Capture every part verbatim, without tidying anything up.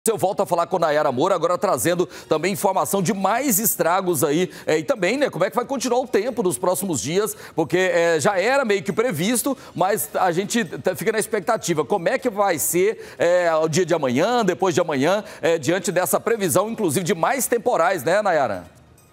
Eu volto a falar com a Nayara Moura, agora trazendo também informação de mais estragos aí, é, e também, né, como é que vai continuar o tempo nos próximos dias, porque é, já era meio que previsto, mas a gente fica na expectativa, como é que vai ser é, o dia de amanhã, depois de amanhã, é, diante dessa previsão, inclusive, de mais temporais, né, Nayara?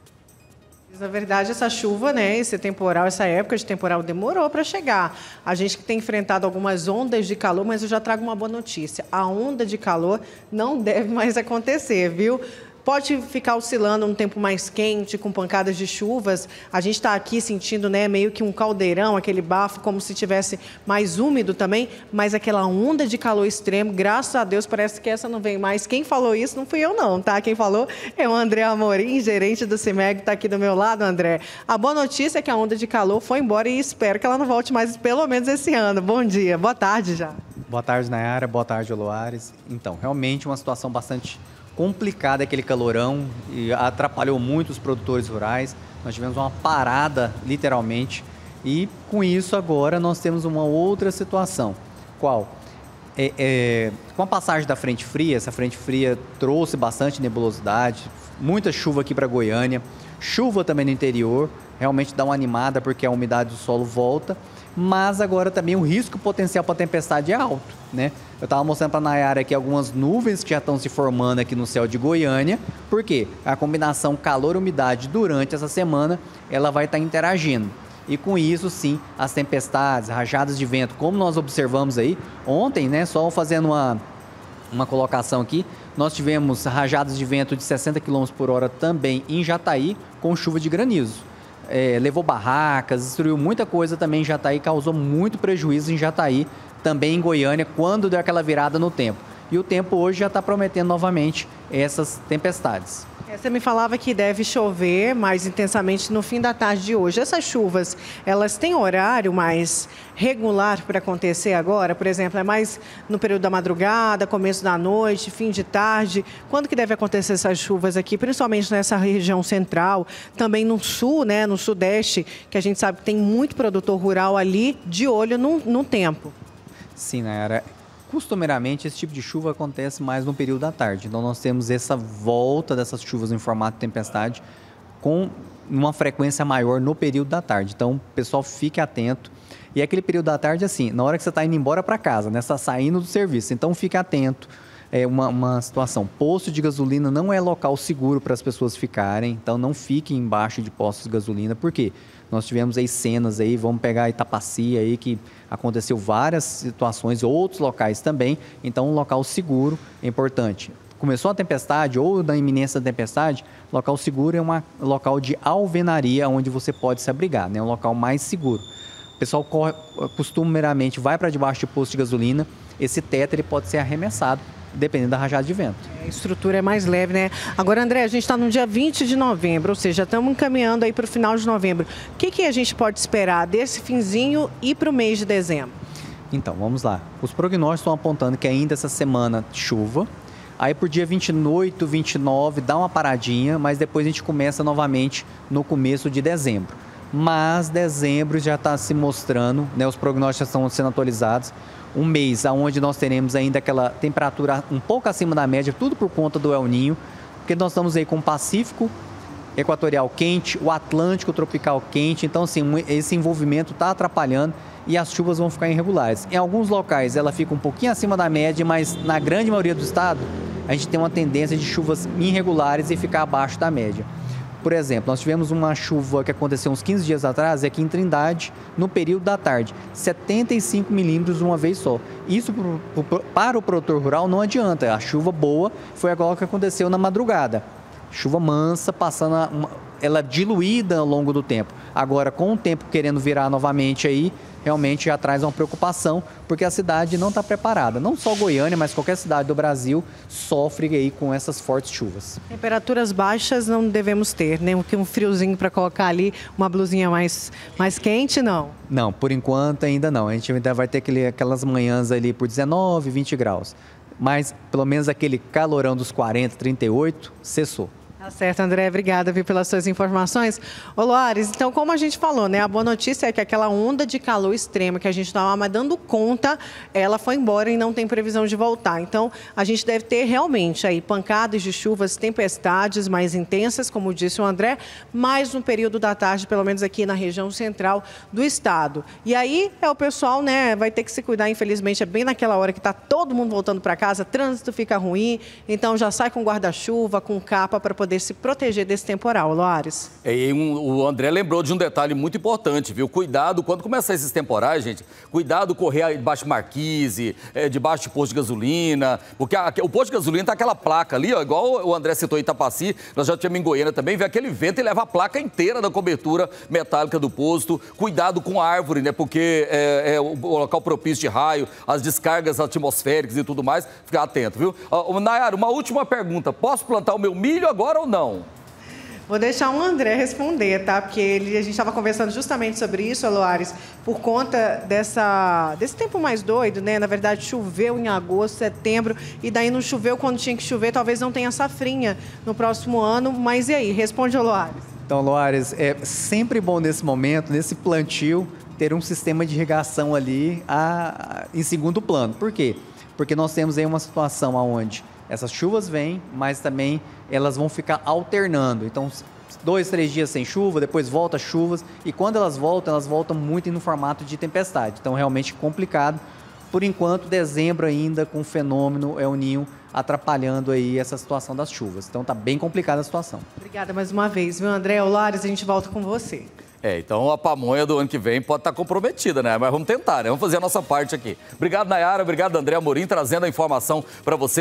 Na verdade, essa chuva, né, esse temporal, essa época de temporal demorou para chegar. A gente tem enfrentado algumas ondas de calor, mas eu já trago uma boa notícia. A onda de calor não deve mais acontecer, viu? Pode ficar oscilando um tempo mais quente, com pancadas de chuvas. A gente está aqui sentindo, né, meio que um caldeirão, aquele bafo, como se tivesse mais úmido também, mas aquela onda de calor extremo, graças a Deus, parece que essa não vem mais. Quem falou isso não fui eu não, tá? Quem falou é o André Amorim, gerente do CIMEG, está aqui do meu lado, André. A boa notícia é que a onda de calor foi embora e espero que ela não volte mais, pelo menos esse ano. Bom dia, boa tarde já. Boa tarde, Nayara, boa tarde, Loares. Então, realmente uma situação bastante complicado aquele calorão e atrapalhou muito os produtores rurais. Nós tivemos uma parada, literalmente, e com isso agora nós temos uma outra situação. Qual? É, é, com a passagem da frente fria, essa frente fria trouxe bastante nebulosidade, muita chuva aqui para Goiânia, chuva também no interior, realmente dá uma animada porque a umidade do solo volta, mas agora também o risco potencial para tempestade é alto, né? Eu estava mostrando para a Nayara aqui algumas nuvens que já estão se formando aqui no céu de Goiânia, porque a combinação calor-umidade durante essa semana, ela vai estar interagindo. E com isso, sim, as tempestades, rajadas de vento, como nós observamos aí, ontem, né, só fazendo uma, uma colocação aqui, nós tivemos rajadas de vento de sessenta quilômetros por hora também em Jataí, com chuva de granizo. É, levou barracas, destruiu muita coisa também em Jataí, causou muito prejuízo em Jataí, também em Goiânia, quando deu aquela virada no tempo. E o tempo hoje já está prometendo novamente essas tempestades. Você me falava que deve chover mais intensamente no fim da tarde de hoje. Essas chuvas, elas têm horário mais regular para acontecer agora? Por exemplo, é mais no período da madrugada, começo da noite, fim de tarde? Quando que deve acontecer essas chuvas aqui, principalmente nessa região central, também no sul, né, no sudeste, que a gente sabe que tem muito produtor rural ali de olho no, no tempo? Sim, Nayara. Costumeiramente, esse tipo de chuva acontece mais no período da tarde. Então, nós temos essa volta dessas chuvas em formato de tempestade com uma frequência maior no período da tarde. Então, o pessoal fique atento. E aquele período da tarde, assim, na hora que você está indo embora para casa, né? Você está saindo do serviço. Então, fique atento. É uma, uma situação. Posto de gasolina não é local seguro para as pessoas ficarem. Então, não fiquem embaixo de postos de gasolina. Por quê? Nós tivemos aí cenas aí, vamos pegar Itapaci aí, que aconteceu várias situações, outros locais também, então um local seguro é importante. Começou a tempestade ou na iminência da tempestade, local seguro é um local de alvenaria, onde você pode se abrigar, né? Um local mais seguro. O pessoal corre, costumeiramente vai para debaixo de posto de gasolina, esse teto ele pode ser arremessado, dependendo da rajada de vento. A estrutura é mais leve, né? Agora, André, a gente está no dia vinte de novembro, ou seja, estamos encaminhando aí para o final de novembro. O que, que a gente pode esperar desse finzinho e para o mês de dezembro? Então, vamos lá. Os prognósticos estão apontando que ainda essa semana chuva, aí por dia vinte e oito, vinte e nove dá uma paradinha, mas depois a gente começa novamente no começo de dezembro. Mas dezembro já está se mostrando, né? Os prognósticos estão sendo atualizados. Um mês onde nós teremos ainda aquela temperatura um pouco acima da média, tudo por conta do El Niño, porque nós estamos aí com o Pacífico equatorial quente, o Atlântico tropical quente, então assim, esse envolvimento está atrapalhando e as chuvas vão ficar irregulares. Em alguns locais ela fica um pouquinho acima da média, mas na grande maioria do estado a gente tem uma tendência de chuvas irregulares e ficar abaixo da média. Por exemplo, nós tivemos uma chuva que aconteceu uns quinze dias atrás, aqui em Trindade, no período da tarde, setenta e cinco milímetros de uma vez só. Isso para o produtor rural não adianta, a chuva boa foi agora que aconteceu na madrugada. Chuva mansa, passando a, uma, ela diluída ao longo do tempo. Agora, com o tempo querendo virar novamente aí, realmente já traz uma preocupação, porque a cidade não está preparada. Não só Goiânia, mas qualquer cidade do Brasil sofre aí com essas fortes chuvas. Temperaturas baixas não devemos ter, nem um friozinho para colocar ali, uma blusinha mais, mais quente, não? Não, por enquanto ainda não. A gente ainda vai ter aquele, aquelas manhãs ali por dezenove, vinte graus. Mas pelo menos aquele calorão dos quarenta, trinta e oito, cessou. Tá certo, André. Obrigada, viu, pelas suas informações. Ô, Loares, então, como a gente falou, né? A boa notícia é que aquela onda de calor extrema que a gente estava dando conta, ela foi embora e não tem previsão de voltar. Então, a gente deve ter realmente aí pancadas de chuvas, tempestades mais intensas, como disse o André, mais no período da tarde, pelo menos aqui na região central do estado. E aí, é o pessoal, né, vai ter que se cuidar, infelizmente, é bem naquela hora que está todo mundo voltando para casa, trânsito fica ruim, então já sai com guarda-chuva, com capa para poder poder se proteger desse temporal, Loares. E um, o André lembrou de um detalhe muito importante, viu? Cuidado, quando começar esses temporais, gente, cuidado correr debaixo de marquise, é, debaixo de posto de gasolina, porque a, o posto de gasolina tá aquela placa ali, ó, igual o André citou em Itapaci, nós já tínhamos em Goiânia também, vê aquele vento e leva a placa inteira da cobertura metálica do posto. Cuidado com a árvore, né? Porque é, é o, o local propício de raio, as descargas atmosféricas e tudo mais, ficar atento, viu? Uh, Nayara, uma última pergunta, posso plantar o meu milho agora ou não? Vou deixar o André responder, tá? Porque ele, a gente estava conversando justamente sobre isso, Loares, por conta dessa, desse tempo mais doido, né? Na verdade, choveu em agosto, setembro, e daí não choveu quando tinha que chover, talvez não tenha safrinha no próximo ano, mas e aí? Responde, Loares. Então, Loares, é sempre bom nesse momento, nesse plantio, ter um sistema de irrigação ali a, a, em segundo plano. Por quê? Porque nós temos aí uma situação onde essas chuvas vêm, mas também elas vão ficar alternando. Então, dois, três dias sem chuva, depois volta chuvas. E quando elas voltam, elas voltam muito no formato de tempestade. Então, realmente complicado. Por enquanto, dezembro ainda com o fenômeno El Niño atrapalhando aí essa situação das chuvas. Então, tá bem complicada a situação. Obrigada mais uma vez, viu, André? Loares, a gente volta com você. É, então a pamonha do ano que vem pode estar comprometida, né? Mas vamos tentar, né? Vamos fazer a nossa parte aqui. Obrigado, Nayara. Obrigado, André Amorim, trazendo a informação para você.